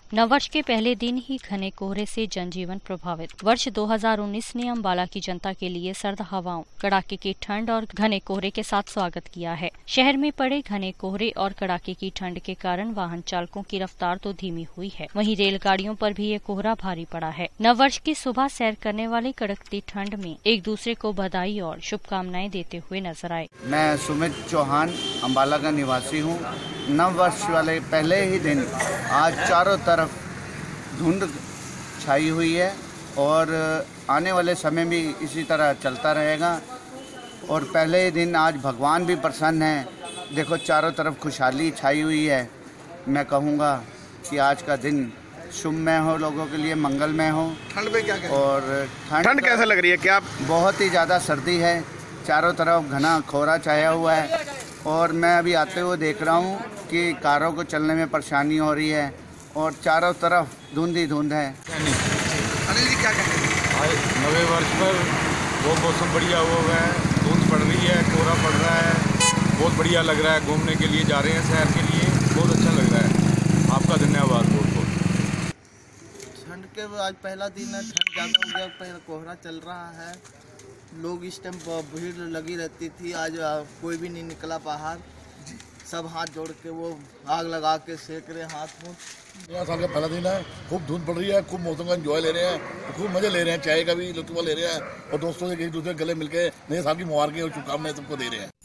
नववर्ष के पहले दिन ही घने कोहरे से जनजीवन प्रभावित। वर्ष 2019 ने अम्बाला की जनता के लिए सर्द हवाओं, कड़ाके की ठंड और घने कोहरे के साथ स्वागत किया है। शहर में पड़े घने कोहरे और कड़ाके की ठंड के कारण वाहन चालकों की रफ्तार तो धीमी हुई है, वहीं रेलगाड़ियों पर भी ये कोहरा भारी पड़ा है। नववर्ष की सुबह सैर करने वाले कड़कती ठंड में एक दूसरे को बधाई और शुभकामनाएं देते हुए नजर आए। मैं सुमित चौहान अम्बाला का निवासी हूँ। नववर्ष वाले पहले ही दिन आज चारों तरफ धुंध छाई हुई है और आने वाले समय भी इसी तरह चलता रहेगा। और पहले ही दिन आज भगवान भी प्रसन्न है। देखो चारों तरफ खुशहाली छाई हुई है। मैं कहूँगा कि आज का दिन शुभमय हो, लोगों के लिए मंगलमय हो। ठंड में क्या कहते हैं? और ठंड कैसे लग रही है? क्या बहुत ही ज़्यादा सर्दी है, चारों तरफ घना कोहरा छाया हुआ है और मैं अभी आते हुए देख रहा हूँ कि कारों को चलने में परेशानी हो रही है और चारों तरफ धुंध ही धुंध है। अनिल जी क्या कहते हैं? आज नवे वर्ष पर वो मौसम बढ़िया हुआ है, धुंध पड़ रही है, कोहरा पड़ रहा है, बहुत बढ़िया लग रहा है। घूमने के लिए जा रहे हैं शहर के लिए, बहुत अच्छा लग रहा है। आपका धन्यवाद बहुत बहुत। ठंड के आज पहला दिन है, ठंड ज़्यादा हो गया, पहले कोहरा चल रहा है, लोग इस टाइम भीड़ लगी रहती थी। आज कोई भी नहीं निकला बाहर, सब हाथ जोड़ के वो आग लगा के सेक रहे हाथ मुँह। नया साल का पहला दिन है, खूब धुंध पड़ रही है, खूब मौसम का एंजॉय ले रहे हैं, खूब मजे ले रहे हैं, चाय का भी लुत्फ ले रहे हैं और दोस्तों से एक दूसरे गले मिलके नए साल की मुबारकें और शुभकामनाएं सबको दे रहे हैं।